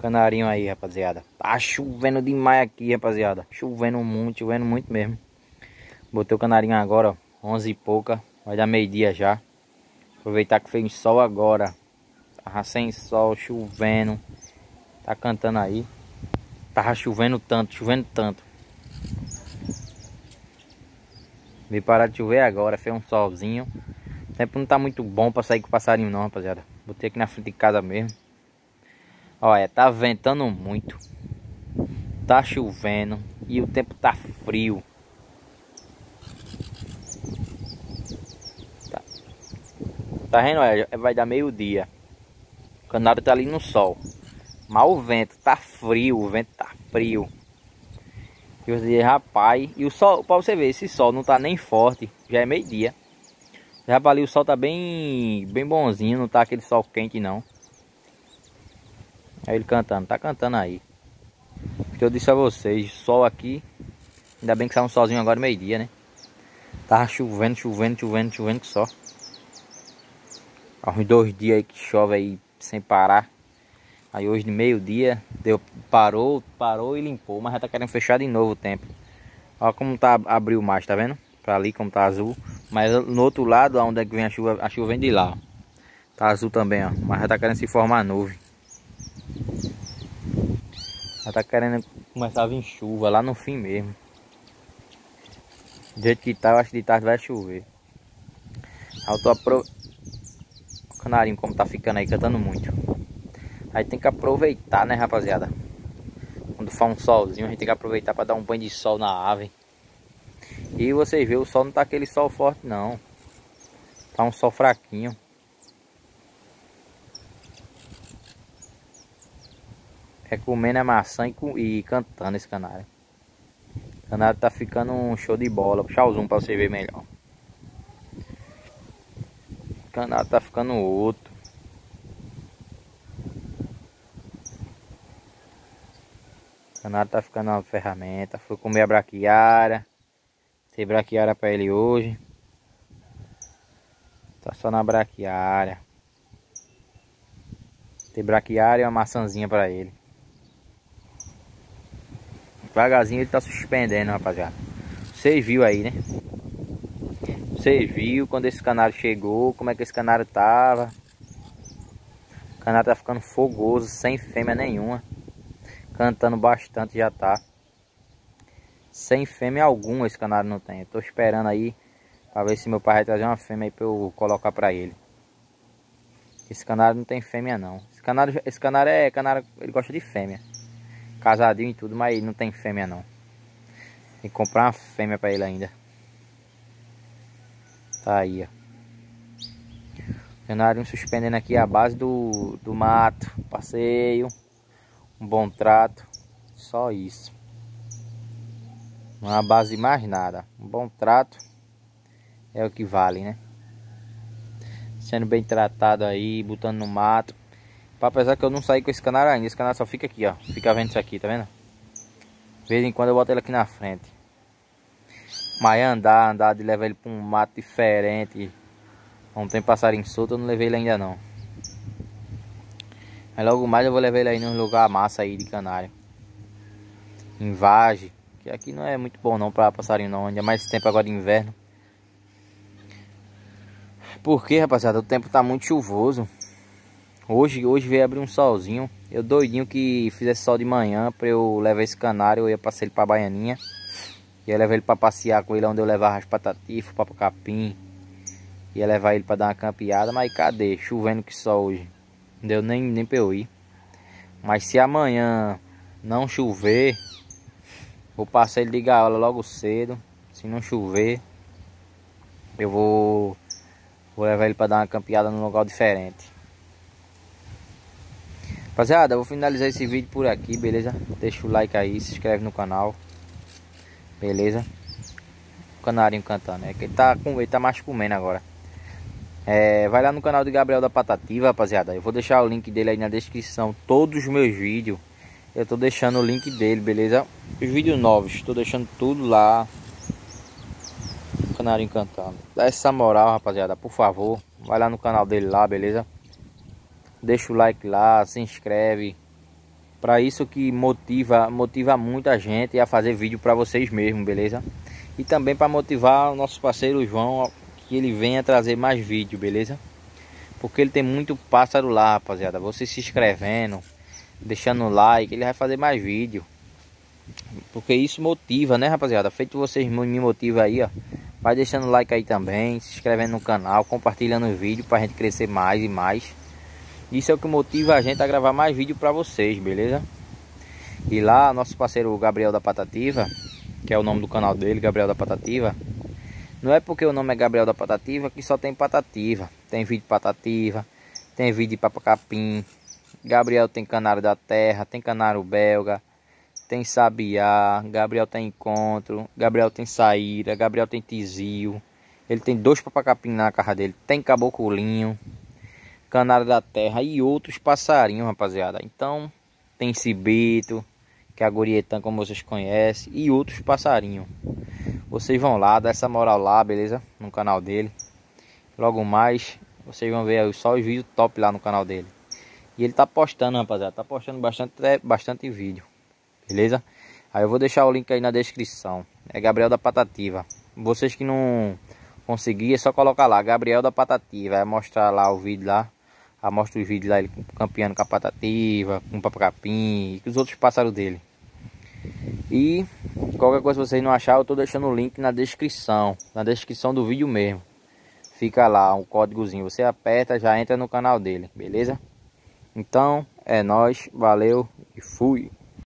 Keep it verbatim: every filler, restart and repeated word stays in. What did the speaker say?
Canarinho aí, rapaziada. Tá chovendo demais aqui, rapaziada. Chovendo muito, chovendo muito mesmo. Botei o canarinho agora, ó, onze e pouca. Vai dar meio-dia já. Aproveitar que fez sol agora. Tava sem sol, chovendo. Tá cantando aí. Tava chovendo tanto, chovendo tanto. Veio parar de chover agora, fez um solzinho. O tempo não tá muito bom pra sair com o passarinho não, rapaziada. Botei aqui na frente de casa mesmo. Olha, tá ventando muito. Tá chovendo. E o tempo tá frio. Tá, tá vendo? Olha, vai dar meio dia. O canário tá ali no sol. Mas o vento tá frio. O vento tá frio. E eu disse, rapaz. E o sol, pra você ver, esse sol não tá nem forte. Já é meio dia. Já ali o sol tá bem, bem bonzinho. Não tá aquele sol quente não. Aí ele cantando, tá cantando aí. Porque eu disse a vocês, sol aqui. Ainda bem que saiu um solzinho agora meio dia, né? Tava chovendo, chovendo, chovendo, chovendo que só. Há uns dois dias aí que chove aí sem parar. Aí hoje de meio dia, deu, parou, parou e limpou. Mas já tá querendo fechar de novo o tempo. Olha como tá, abriu mais, tá vendo? Pra ali como tá azul. Mas no outro lado, onde é que vem a chuva, a chuva vem de lá, ó. Tá azul também, ó. Mas já tá querendo se formar nuvem. Já tá querendo começar a vir chuva lá no fim mesmo. Do jeito que tá, eu acho que de tarde vai chover. Aí eu tô apro... O canarinho como tá ficando aí, cantando muito. Aí tem que aproveitar, né, rapaziada? Quando faz um solzinho, a gente tem que aproveitar pra dar um banho de sol na ave. E vocês vê, o sol não tá aquele sol forte não. Tá um sol fraquinho. É comendo a maçã e, e cantando esse canário. O canário tá ficando um show de bola. Vou puxar o zoom pra você ver melhor. O canário tá ficando outro. O canário tá ficando uma ferramenta. Fui comer a braquiária. Tem braquiária pra ele hoje. Tá só na braquiária. Tem braquiária e uma maçãzinha pra ele. Devagarzinho ele tá suspendendo, rapaziada. Vocês viu aí, né? Vocês viu quando esse canário chegou, como é que esse canário tava. O canário tá ficando fogoso, sem fêmea nenhuma. Cantando bastante já tá. Sem fêmea alguma esse canário não tem. Eu tô esperando aí pra ver se meu pai vai trazer uma fêmea aí pra eu colocar pra ele. Esse canário não tem fêmea não. Esse canário, esse canário é canário, ele gosta de fêmea. Casadinho e tudo, mas não tem fêmea não. Tem que comprar uma fêmea pra ele ainda. Tá aí, ó. Canário suspendendo aqui a base do, do mato. Passeio. Um bom trato. Só isso. Não é a base de mais nada. Um bom trato é o que vale, né? Sendo bem tratado aí, botando no mato. Apesar que eu não saí com esse canário ainda. Esse canário só fica aqui, ó. Fica vendo isso aqui, tá vendo? De vez em quando eu boto ele aqui na frente. Mas andar, andar de levar ele para um mato diferente. Não tem passarinho solto, eu não levei ele ainda não. Mas logo mais eu vou levar ele aí num lugar massa aí de canário. Em vagem. Que aqui não é muito bom não para passarinho não. Ainda mais esse tempo agora de inverno. Porque, rapaziada, o tempo tá muito chuvoso. Hoje, hoje veio abrir um solzinho. Eu doidinho que fizesse sol de manhã pra eu levar esse canário. Eu ia passar ele pra Baianinha. Ia levar ele pra passear com ele onde eu levava as patatifas, para capim. Ia levar ele pra dar uma campeada. Mas cadê? Chovendo que só hoje. Não deu nem, nem pra eu ir. Mas se amanhã não chover, vou passar ele de gaiola logo cedo. Se não chover, eu vou, vou levar ele pra dar uma campeada num lugar diferente. Rapaziada, eu vou finalizar esse vídeo por aqui, beleza? Deixa o like aí, se inscreve no canal. Beleza? O canarinho cantando, é que ele tá, com, ele tá mais comendo agora. É, vai lá no canal de Gabriel da Patativa, rapaziada. Eu vou deixar o link dele aí na descrição. Todos os meus vídeos, eu tô deixando o link dele, beleza? Os vídeos novos, tô deixando tudo lá. O canarinho cantando. Dá essa moral, rapaziada, por favor. Vai lá no canal dele lá, beleza? Deixa o like lá, se inscreve. Para isso que motiva, motiva muita gente a fazer vídeo para vocês mesmos, beleza? E também para motivar o nosso parceiro João, que ele venha trazer mais vídeo, beleza? Porque ele tem muito pássaro lá, rapaziada. Você se inscrevendo, deixando like, ele vai fazer mais vídeo. Porque isso motiva, né, rapaziada? Feito vocês me motivam aí, ó. Vai deixando like aí também, se inscrevendo no canal, compartilhando o vídeo pra gente crescer mais e mais. Isso é o que motiva a gente a gravar mais vídeo pra vocês, beleza? E lá, nosso parceiro Gabriel da Patativa, que é o nome do canal dele, Gabriel da Patativa. Não é porque o nome é Gabriel da Patativa que só tem patativa. Tem vídeo de patativa, tem vídeo de papacapim. Gabriel tem canário da terra, tem canário belga, tem sabiá. Gabriel tem encontro, Gabriel tem saíra, Gabriel tem tizio. Ele tem dois papacapim na casa dele, tem caboculinho, canário da terra e outros passarinhos, rapaziada. Então tem cibito, que é a gorietã, como vocês conhecem, e outros passarinhos. Vocês vão lá, dá essa moral lá, beleza? No canal dele. Logo mais, vocês vão ver só os vídeos top lá no canal dele. E ele tá postando, rapaziada, tá postando bastante, bastante vídeo, beleza? Aí eu vou deixar o link aí na descrição. É Gabriel da Patativa. Vocês que não conseguirem, é só colocar lá, Gabriel da Patativa. Vai mostrar lá o vídeo lá. Aí mostra os vídeos lá, ele campeando com a patativa, com o papacapim e com os outros pássaros dele. E qualquer coisa que vocês não acharem, eu tô deixando o link na descrição. Na descrição do vídeo mesmo. Fica lá, um códigozinho. Você aperta, já entra no canal dele, beleza? Então, é nóis, valeu e fui!